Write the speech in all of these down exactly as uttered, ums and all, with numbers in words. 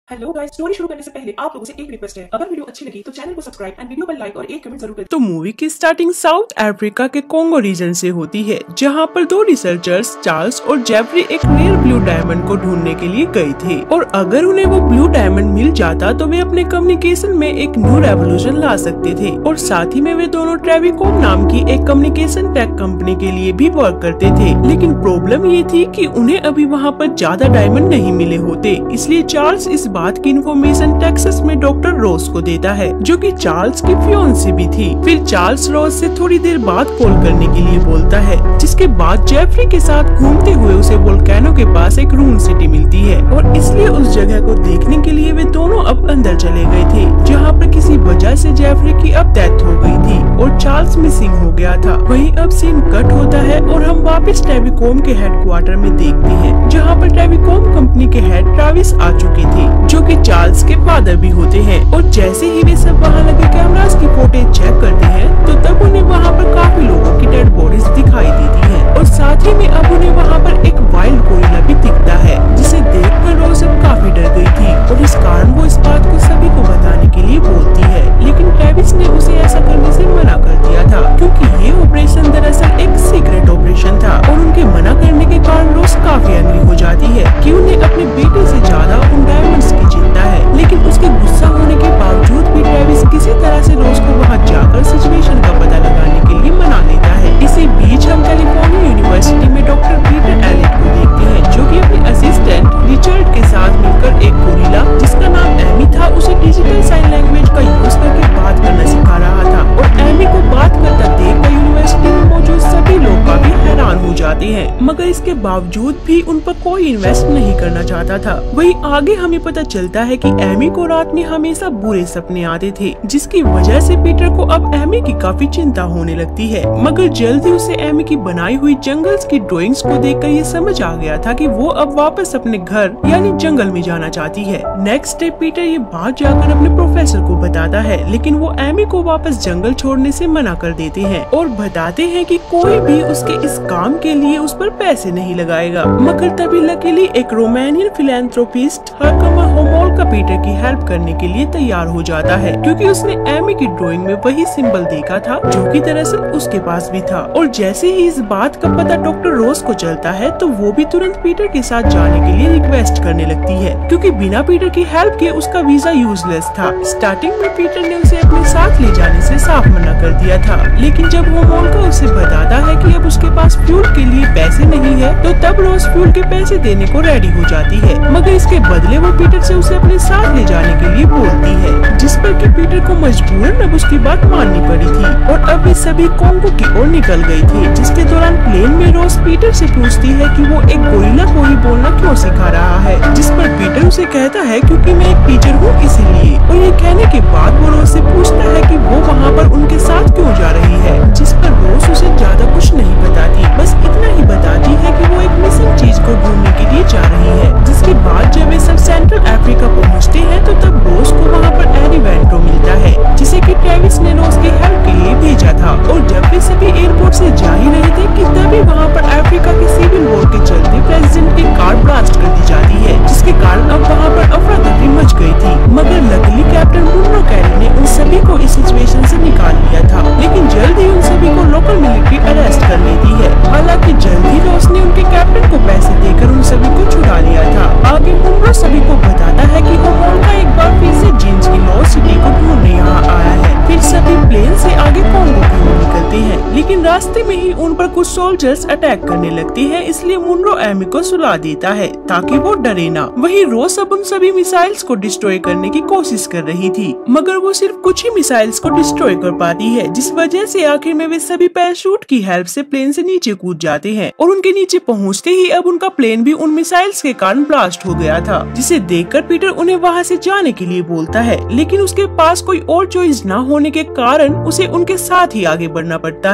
Hello guys, story शुरू करने से पहले आप लोगों से एक रिक्वेस्ट है। अगर वीडियो अच्छी लगी तो चैनल को सब्सक्राइब एंड वीडियो पर लाइक और एक कमेंट जरूर करें। तो मूवी की स्टार्टिंग साउथ अफ्रीका के कोंगो रीजन से होती है, जहां पर दो रिसर्चर्स चार्ल्स और जेफरी एक रेयर ब्लू डायमंड को ढूंढने के लिए गए थे और अगर उन्हें वो ब्लू डायमंड मिल जाता तो वे अपने कम्युनिकेशन में एक न्यू रेवोल्यूशन ला सकते थे। और साथ ही में वे दोनों ट्रेविकॉम नाम की एक कम्युनिकेशन टेक कंपनी के लिए भी वर्क करते थे। लेकिन प्रॉब्लम ये थी कि उन्हें अभी वहाँ पर ज्यादा डायमंड नहीं मिले होते, इसलिए चार्ल्स इस बात की इन्फॉर्मेशन टेक्सास में डॉक्टर रोज को देता है, जो कि चार्ल्स की फियांसी भी थी। फिर चार्ल्स रोज से थोड़ी देर बाद कॉल करने के लिए बोलता है, जिसके बाद जेफरी के साथ घूमते हुए उसे वोल्केनो के पास एक रून सिटी मिलती है और इसलिए उस जगह को देखने के लिए वे दोनों अब अंदर चले गए थे, जहाँ पर किसी वजह से जेफरी की अब डेथ हो गई थी और चार्ल्स मिसिंग हो गया था। वहीं अब सीन कट होता है और हम वापस ट्रेविकॉम के हेडक्वार्टर में देखते हैं, जहाँ पर ट्रेविकॉम कंपनी के हेड ट्रेविस आ चुके थे, जो कि चार्ल्स के फादर भी होते हैं। और जैसे ही वे सब वहाँ लगे कैमरास की फुटेज चेक करते हैं तो तब उन्हें वहाँ पर काफी लोगों की डेड बॉडीज दिखाई देती है और साथ ही में अब उन्हें वहाँ पर एक वाइल्ड गोरिल्ला भी दिखता है, जिसे देखकर रोज अब काफी डर गई थी और इस कारण वो इस बात को सभी को बताने के लिए बोलती है। लेकिन ट्रेविस ने उसे ऐसा करने से मना कर दिया था, क्योंकि ये ऑपरेशन दरअसल एक सीक्रेट ऑपरेशन था और उनके मना करने के कारण रोज काफी एंग्री हो जाती है कि उन्हें अपने बेटे से ज्यादा उन डायमंड्स की चिंता है। लेकिन उसके गुस्सा होने के बावजूद भी ट्रेविस किसी तरह से रोज को वहाँ जाकर सिचुएशन का पता लगाने के लिए मना लेता है। इसी बीच हम कैलिफोर्निया यूनिवर्सिटी में डॉक्टर पीटर एलियट को देखते हैं, जो कि अपने असिस्टेंट रिचर्ड के साथ मिलकर एक गोरिल्ला जिसका नाम एमी था उसे डिजिटल साइन लैंग्वेज का यूज करके बात करना सिखा रहा था। और एमी को बात करता देखकर यूनिवर्सिटी में मौजूद सभी लोग काफी हैरान हो जाते हैं, मगर इसके बावजूद भी उन पर कोई इन्वेस्ट नहीं करना चाहता था। वहीं आगे हमें पता चलता है कि एमी को रात में हमेशा बुरे सपने आते थे, जिसकी वजह से पीटर को अब एमी की काफी चिंता होने लगती है। मगर जल्दी उसे एमी की बनाई हुई जंगल्स की ड्राइंग्स को देखकर ये समझ आ गया था कि वो अब वापस अपने घर यानी जंगल में जाना चाहती है। नेक्स्ट डे पीटर ये बात जाकर अपने प्रोफेसर को बताता है, लेकिन वो एमी को वापस जंगल छोड़ने से मना कर देते हैं और बताते हैं कि कोई भी उसके इस काम के लिए उस पर पैसे नहीं लगाएगा। मगर तभी लकीली एक Romanian philanthropist Herkermer Homolka Peter की हेल्प करने के लिए तैयार हो जाता है, क्योंकि उसने एमी की ड्राइंग में वही सिंबल देखा था जो कि दरअसल उसके पास भी था। और जैसे ही इस बात का पता डॉक्टर रोज को चलता है तो वो भी तुरंत पीटर के साथ जाने के लिए रिक्वेस्ट करने लगती है, क्योंकि बिना पीटर की हेल्प के उसका वीजा यूजलेस था। स्टार्टिंग में पीटर ने उसे अपने साथ ले जाने से साफ मना कर दिया था, लेकिन जब होमोल्का उसे बताता है कि अब उसके पास फ्यूल के लिए पैसे नहीं है तो तब रोज फ्यूल के पैसे देने को रेडी हो जाती है। मगर इसके बदले वो पीटर से उसे अपने साथ ले जाने के लिए बोलती है, जिस पर कि पीटर को मजबूरन अब उसकी बात माननी पड़ी थी। और अब वे सभी कोंगो की ओर निकल गए थे, जिसके दौरान प्लेन में रोज पीटर से पूछती है कि वो एक गोरिल्ला को ही बोलना क्यों सिखा रहा है, जिस पर पीटर उसे कहता है क्योंकि मैं एक टीचर हूँ इसीलिए। और ये कहने के बाद वो रोज से पूछता है कि वो वहाँ पर उनके साथ क्यों जा रही है, जिस पर रोज उसे ज्यादा कुछ नहीं बताती, बस इतना ही बताती है कि वो एक मिसिंग चीज को ढूंढने के लिए जा रही है। जिसके बाद जब वे सब सेंट्रल अफ्रीका पहुँचते हैं तो तब रोज को वहाँ पर एनी वेंट्रो मिलता है, जिसे कि ट्रेविस ने रोज की हेल्प के लिए भेजा था। और जब वे सभी एयरपोर्ट से जा ही रहे थे कि तभी वहाँ पर अफ्रीका के सिविल वॉर के चलते प्रेसिडेंट की कार ब्लास्ट कर दी जाती है, जिसके कारण अब वहाँ पर अफरा तफरी मच गई थी। मगर लकीली कैप्टन मोनरो ने उन सभी को इस सिचुएशन से निकाल लिया था, लेकिन जल्द ही उन सभी को लोकल मिलिट्री अरेस्ट कर लेती है। हालांकि जल्द ही रोज ने उनके कैप्टन को पैसे देकर उन सभी को छुड़ा लिया था। आगे मोनरो सभी को बताता है कि होमोल्का एक बार फिर से जीन्स की लॉस्ट सिटी को ढूंढने यहाँ आया है। फिर सभी प्लेन से आगे कोंगो की ओर निकलते हैं, लेकिन रास्ते में ही उन पर कुछ सोल्जर्स अटैक करने लगते हैं, इसलिए मुनरो एमी को सुला देता है ताकि वो डरे ना। वहीं रोज अब उन सभी मिसाइल्स को डिस्ट्रॉय करने की कोशिश कर रही थी, मगर वो सिर्फ कुछ ही मिसाइल्स को डिस्ट्रॉय कर पाती है, जिस वजह से आखिर में वे सभी पैराशूट की हेल्प से प्लेन से नीचे कूद जाते हैं। और उनके नीचे पहुंचते ही अब उनका प्लेन भी उन मिसाइल्स के कारण ब्लास्ट हो गया था, जिसे देखकर पीटर उन्हें वहां से जाने के लिए बोलता है, लेकिन उसके पास कोई और चॉइस न होने के कारण उसे उनके साथ ही आगे बढ़ना पड़ता है। इसी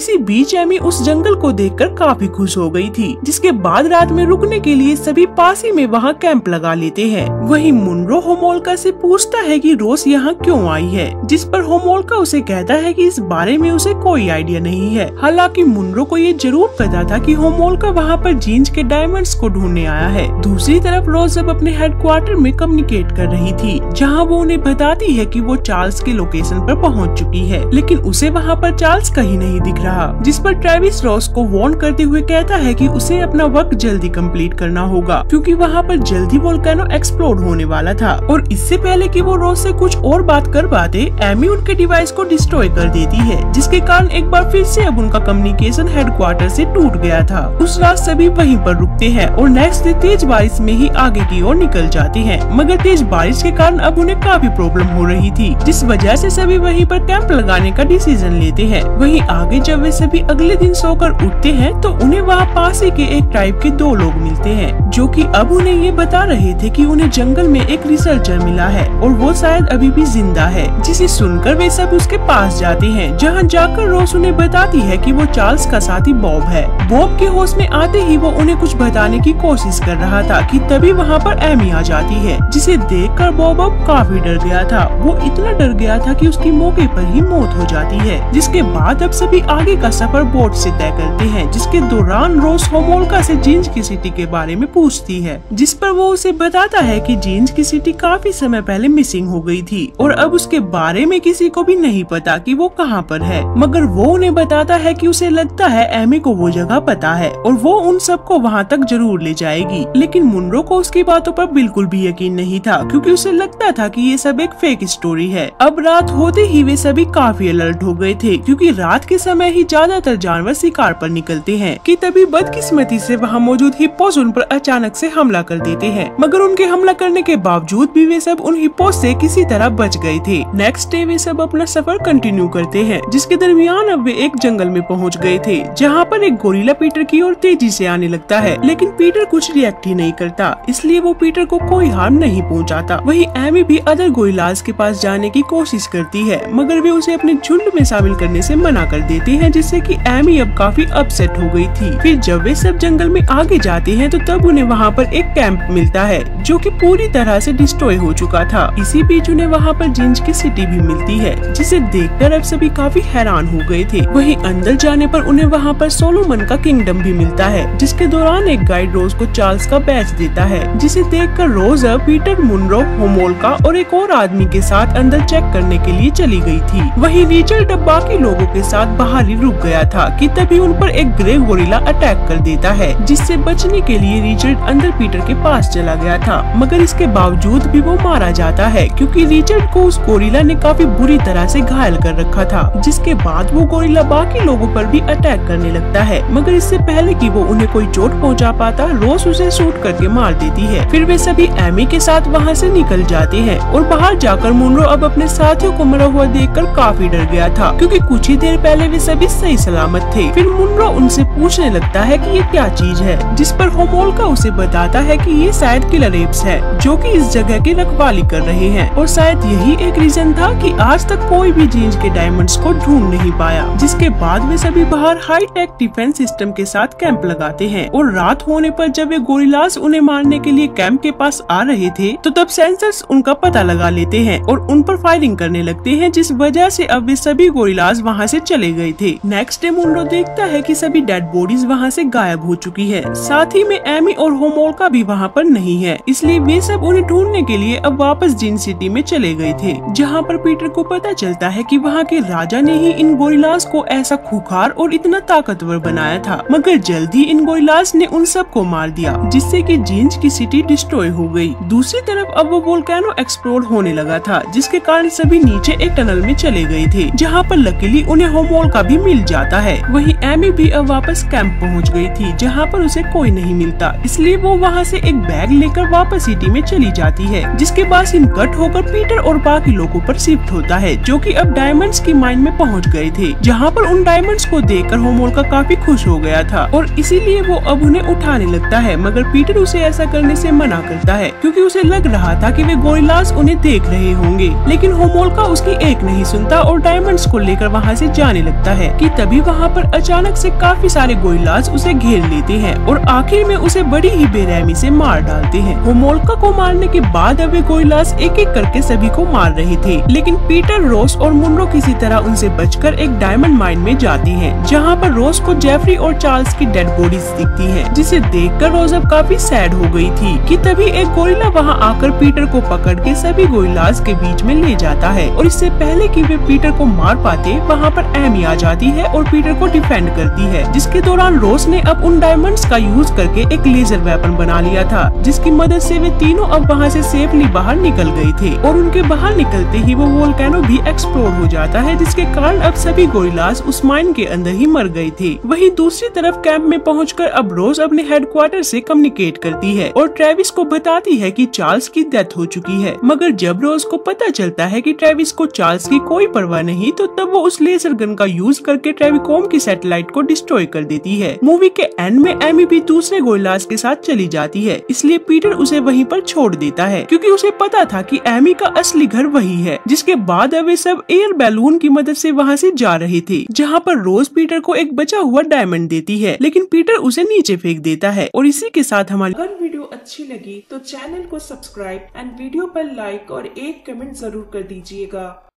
इसी बीच एमी उस जंगल को देखकर काफी खुश हो गई थी, जिसके बाद रात में रुकने के लिए सभी पास ही में वहाँ कैंप लगा लेते हैं। वहीं मुनरो होमोल्का से पूछता है कि रोज यहाँ क्यों आई है, जिस पर होमोल्का उसे कहता है कि इस बारे में उसे कोई आइडिया नहीं है। हालांकि मुनरो को ये जरूर पता था कि होमोल्का वहाँ पर जीन्स के डायमंड्स को ढूंढने आया है। दूसरी तरफ रोज अब अपने हेडक्वार्टर में कम्युनिकेट कर रही थी, जहाँ वो उन्हें बताती है कि वो चार्ल्स के लोकेशन पर पहुँच चुकी है, लेकिन उसे वहाँ पर चार्ल्स कहीं नहीं दिख रहा। जिस पर ट्रेविस रोज को वार्न करते हुए कहता है कि उसे अपना वर्क जल्दी कंप्लीट करना होगा, क्योंकि वहाँ पर जल्दी वोल्केनो एक्सप्लोड होने वाला था। और इससे पहले कि वो रोज से कुछ और बात कर पाते, एमी उनके डिवाइस को डिस्ट्रॉय कर देती है, जिसके कारण एक बार फिर से अब उनका कम्युनिकेशन हेडक्वार्टर से टूट गया था। उस रात सभी वहीं पर रुकते हैं और नेक्स्ट डे तेज बारिश में ही आगे की ओर निकल जाते हैं, मगर तेज बारिश के कारण अब उन्हें काफी प्रॉब्लम हो रही थी, जिस वजह से सभी वहीं पर कैंप लगाने का डिसीजन लेते हैं। वहीं आगे जब वे सभी अगले दिन सोकर उठते हैं तो उन्हें वहाँ पास ही के एक ट्राइब के दो लोग मिलते हैं, जो कि अब उन्हें ये बता रहे थे कि उन्हें जंगल में एक रिसर्चर मिला है और वो शायद अभी भी जिंदा है। जिसे सुनकर वे सब उसके पास जाते हैं, जहाँ जाकर रोज उन्हें बताती है कि वो चार्ल्स का साथी बॉब है। बॉब के होश में आते ही वो उन्हें कुछ बताने की कोशिश कर रहा था कि तभी वहाँ पर एमी आ जाती है, जिसे देखकर बॉब अब काफी डर गया था। वो इतना डर गया था कि उसकी मौके पर ही मौत हो जाती है। जिसके बाद अब सभी आगे का सफर बोट से तय करते हैं, जिसके दौरान रोज होमोल्का से जीन्स की सिटी के बारे में पूछती है, जिस पर वो उसे बताता है कि जीन्स की सिटी काफी समय पहले मिसिंग हो गई थी और अब उसके बारे में किसी को भी नहीं पता कि वो कहाँ पर है। मगर वो उन्हें बताता है कि उसे लगता है एमी को वो जगह पता है और वो उन सबको वहाँ तक जरूर ले जाएगी। लेकिन मुनरो को उसकी बातों पर बिल्कुल भी यकीन नहीं था, क्योंकि उसे लगता था कि ये सब एक फेक स्टोरी है। अब रात होते ही वे सभी काफी अलर्ट हो गए थे, क्योंकि रात के समय ही ज्यादातर जानवर शिकार पर निकलते हैं कि तभी बदकिस्मती से वहाँ मौजूद हिप्पोस उन पर अचानक से हमला कर देते हैं। मगर उनके हमला करने के बावजूद भी वे सब उन हिप्पोस से किसी तरह बच गए थे। नेक्स्ट डे वे सब अपना सफर कंटिन्यू करते हैं, जिसके दरमियान अब वे एक जंगल में पहुँच गए थे, जहाँ पर एक गोरिल्ला पीटर की ओर तेजी से आने लगता है, लेकिन पीटर कुछ रिएक्ट ही नहीं करता, इसलिए वो पीटर को कोई हार्म नहीं पहुँचाता। वही एमी भी अदर गोरिल्लास के पास जाने की कोशिश करती है, मगर वे उसे अपने झुंड में शामिल करने से मना कर देते हैं, जिससे कि एमी अब काफी अपसेट हो गई थी। फिर जब वे सब जंगल में आगे जाते हैं तो तब उन्हें वहाँ पर एक कैंप मिलता है, जो कि पूरी तरह से डिस्ट्रॉय हो चुका था। इसी बीच उन्हें वहाँ पर जीन्स की सिटी भी मिलती है, जिसे देखकर अब सभी काफी हैरान हो गए थे। वहीं अंदर जाने पर उन्हें वहाँ पर सोलोमन का किंगडम भी मिलता है, जिसके दौरान एक गाइड रोज को चार्ल्स का बैच देता है, जिसे देखकर रोज अब पीटर, मुनरो, होमोल्का और एक और आदमी के साथ अंदर चेक करने के लिए चली गई थी। वहीं रिचर्ड अब बाकी लोगों के साथ बाहर ही रुक गया था कि तभी उन पर एक ग्रे गोरिल्ला अटैक कर देता है, जिससे बचने के लिए रिचर्ड अंदर पीटर के पास चला गया था। मगर इसके बावजूद भी वो मारा जाता है, क्योंकि रिचर्ड को उस गोरिल्ला ने काफी बुरी तरह से घायल कर रखा था। जिसके बाद वो गोरिल्ला बाकी लोगों पर भी अटैक करने लगता है, मगर इससे पहले कि वो उन्हें कोई चोट पहुंचा पाता, रोज उसे शूट करके मार देती है। फिर वे सभी एमी के साथ वहाँ से निकल जाते हैं और बाहर जाकर मुनरो अब अपने साथियों को मरा हुआ देखकर काफी डर गया था, क्योंकि कुछ ही देर पहले वे सभी सही सलामत थे। फिर मुनरो उनसे पूछने लगता है कि ये क्या चीज है, जिस पर होमोल्का उसे बताता है कि ये शायद किलर एप्स है, जो कि इस जगह की रखवाली कर रहे हैं, और शायद यही एक रीजन था कि आज तक कोई भी जीन्स के डायमंड्स को ढूंढ नहीं पाया। जिसके बाद वे सभी बाहर हाई टेक डिफेंस सिस्टम के साथ कैंप लगाते हैं, और रात होने पर जब वे गोरिल्लास उन्हें मारने के लिए कैंप के पास आ रहे थे तो तब सेंसर्स उनका पता लगा लेते हैं और उन पर फायरिंग करने लगते हैं, जिस वजह से अब वे सभी गोरिल्लास वहाँ से चले गए थे। नेक्स्ट डे मुनरो देखता है कि सभी डेड बॉडीज वहाँ से गायब हो चुकी है, साथ ही में एमी और होमोल्का भी वहाँ पर नहीं है, इसलिए वे सब उन्हें ढूंढने के लिए अब वापस जीन सिटी में चले गए थे, जहाँ पर पीटर को पता चलता है कि वहाँ के राजा ने ही इन गोरिल्लास को ऐसा खूंखार और इतना ताकतवर बनाया था। मगर जल्दी इन गोरिल्लास ने उन सब को मार दिया, जिससे कि जीन्स की सिटी डिस्ट्रॉय हो गई। दूसरी तरफ अब वो वोल्केनो एक्सप्लोड होने लगा था, जिसके कारण सभी नीचे एक टनल में चले गए थे, जहाँ पर लकीली उन्हें होमोल्का भी मिल जाता है। वहीं एमी भी अब वापस कैंप पहुँच गई थी, जहाँ पर उसे कोई नहीं मिलता, इसलिए वो वहाँ से एक बैग लेकर वापस सिटी में चली जाती है, जिसके बाद सीन कट होकर पीटर और बाकी लोगों पर शिफ्ट होता है, जो कि अब डायमंड्स की माइन में पहुँच गए थे, जहाँ पर उन डायमंड्स को देखकर होमोल्का काफी खुश हो गया था और इसीलिए वो अब उन्हें उठाने लगता है। मगर पीटर उसे ऐसा करने से मना करता है, क्योंकि उसे लग रहा था कि वे गोरिल्लास उन्हें देख रहे होंगे। लेकिन होमोल्का उसकी एक नहीं सुनता और डायमंड्स को लेकर वहाँ से जाने लगता है, कि तभी वहाँ पर अचानक से काफी सारे गोरिल्लाज उसे घेर लेते हैं और आखिर में उसे बड़ी ही बेरहमी से मार डालते हैं। होमोल्का को मारने के बाद अब वे गोरिल्लाज एक एक करके सभी को मार रहे थे, लेकिन पीटर, रोज और मुनरो किसी तरह उनसे बचकर एक डायमंड माइन में जाती हैं, जहाँ पर रोज को जेफरी और चार्ल्स की डेड बॉडीज दिखती हैं, जिसे देखकर रोज अब काफी सैड हो गई थी कि तभी एक गोरिल्ला वहाँ आकर पीटर को पकड़ के सभी गोरिल्लाज के बीच में ले जाता है और इससे पहले कि वे पीटर को मार पाते वहाँ पर एमी आ जाती है और पीटर को डिफेंड करती है, जिसके दौरान रोज ने अब उन डायमंड्स का यूज करके एक लेजर वेपन बना लिया था, जिसकी मदद से वे तीनों अब वहाँ से सेफली बाहर निकल गए थे और उनके बाहर निकलते ही वो वोल्केनो भी एक्सप्लोड हो जाता है, जिसके कारण अब सभी गोरिल्लाज उस माइन के अंदर ही मर गए थे। वहीं दूसरी तरफ कैंप में पहुंचकर अब रोज अपने हेडक्वार्टर से कम्युनिकेट करती है और ट्रेविस को बताती है कि चार्ल्स की डेथ हो चुकी है, मगर जब रोज को पता चलता है कि ट्रेविस को चार्ल्स की कोई परवाह नहीं, तो तब वो उस लेजर गन का यूज करके ट्रेविकोम की सैटेलाइट को डिस्ट्रॉय कर देती है। मूवी के एंड में एमी भी दूसरे गोरिल्लाज के साथ चली जाती है, इसलिए पीटर उसे वहीं पर छोड़ देता है क्योंकि उसे पता था कि एमी का असली घर वही है। जिसके बाद अब वे सब एयर बैलून की मदद से वहाँ से जा रहे थे, जहाँ पर रोज पीटर को एक बचा हुआ डायमंड देती है, लेकिन पीटर उसे नीचे फेंक देता है। और इसी के साथ हमारी अगर वीडियो अच्छी लगी तो चैनल को सब्सक्राइब एंड वीडियो पर लाइक और एक कमेंट जरूर कर दीजिएगा।